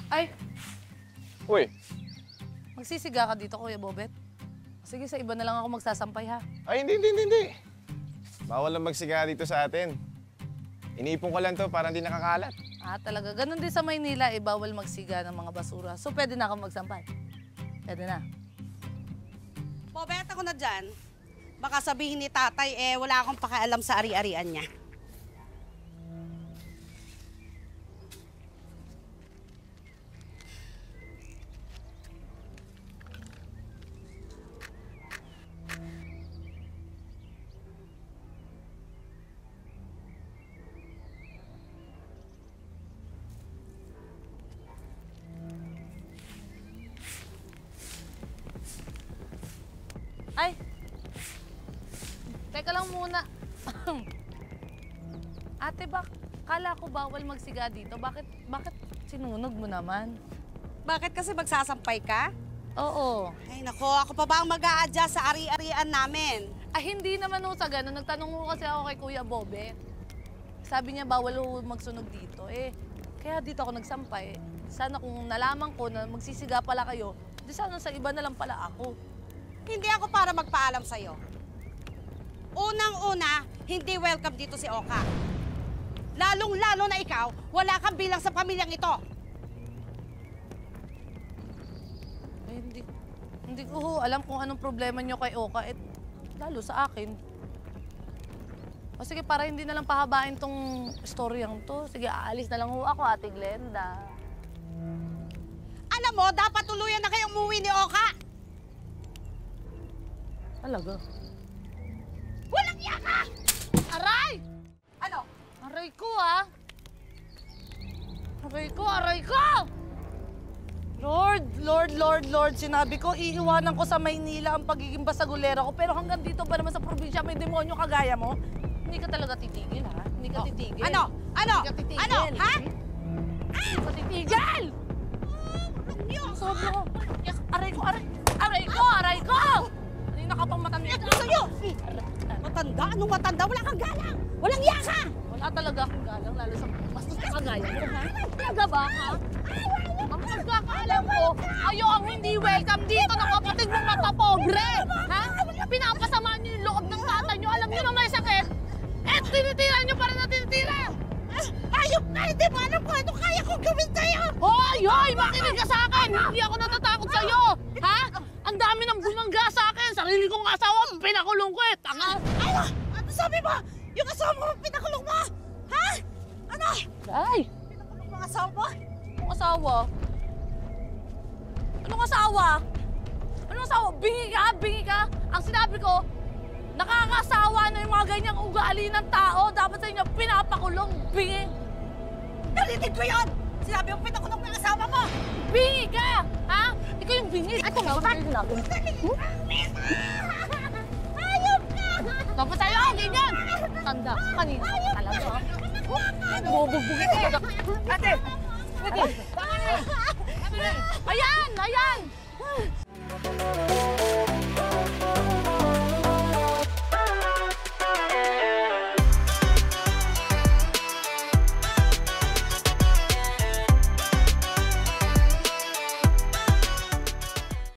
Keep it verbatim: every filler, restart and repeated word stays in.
Ay! Uy! Magsisiga ka dito, Kuya Bobet. Sige, sa iba na lang ako magsasampay, ha? Ay, hindi, hindi, hindi. Bawal lang magsiga dito sa atin. Iniipon ko lang to para hindi nakakalat. Ah, talaga. Ganon din sa Maynila, eh, bawal magsiga ng mga basura. So, pwede na ako magsampay. Pwede na. Bobet, ako na dyan. Baka sabihin ni tatay, eh, wala akong pakialam sa ari-arian niya. Ay! Teka lang muna. Ate, bak kala ko bawal magsiga dito. Bakit, bakit sinunog mo naman? Bakit kasi magsasampay ka? Oo. Ay nako, ako pa ba ang mag-a-adjust sa ari-arian namin? Ah, hindi naman ho sa ganun. Nagtanong ho kasi ako kay Kuya Bobet. Sabi niya bawal ho magsunog dito. Eh, kaya dito ako nagsampay. Sana kung nalaman ko na magsisiga pala kayo, di sana sa iba na lang pala ako. Hindi ako para magpaalam sa'yo. Unang-una, hindi welcome dito si Oka. Lalong-lalo na ikaw, wala kang bilang sa pamilyang ito. Eh, hindi, hindi ko ho alam kung anong problema niyo kay Oka. Eh, lalo sa akin. O sige, para hindi na lang pahabain tong storyang to. Sige, aalis na lang ho ako, Ate Glenda. Alam mo, dapat tuluyan na kayong umuwi ni Oka. Talaga? Walang iya ka! Aray! Ano? Aray ko, ah! Aray ko, aray ko! Lord, Lord, Lord, Lord, sinabi ko, iiwanan ko sa Maynila ang pagiging basagulera ko. Pero hanggang dito ba naman sa probinsya may demonyo kagaya mo? Hindi ka talaga titigil, ha? Hindi ka Oh. titigil. Ano? Ano? Hindi ka titigil. Ano? Ha? Hindi ka titigil! Sobra ko. Aray ko, aray! Aray ko, aray ko! Kanina ka pang matanda. Ano sa'yo? Matanda? Anong matanda? Wala kang galang! Walang iya ka! Wala talaga akong galang, lalo sa bastos na kagaya mo, ha? Talaga ba, ha? Ang pagkakaalam ko, kayo ang hindi welcome dito ng kapatid mong matapobre, ha? Pinapasama niyo yung loob ng tatay niyo, alam niyo na may sakit. Eh, tinitira niyo para na tinitira. Ayop ka! Hindi mo alam kung ano kaya kong gawin sa'yo! Hoy, hoy! Makinig ka sa akin! Hindi ako natatakot sa'yo, ha? Ang dami nang bumangga sa akin. Sarili kong asawa, pinakulong ko eh. Tanga! Ano? Ano sabi mo? Yung asawa mo, pinakulong mo? Ha? Ano? Ay! Pinakulong mo ang asawa mo? Anong asawa? Anong asawa? Anong asawa? Bingi ka? Bingi ka? Ang sinabi ko, nakakasawa na yung mga ganyang ugali ng tao. Dapat sa inyo, pinapakulong. Bingi! Nalitin ko yun! Sinabi mo, pinakulong mo ang asawa mo! Bingi ka! Ha? Ikaw yung bingi. Ito nga, bakit natin? Ayop ka! Dapat sa'yo, ganyan! Tanda, kanina. Talaga, ha? Bubugbugin ka. Ate! Ate! Ayan! Ayan!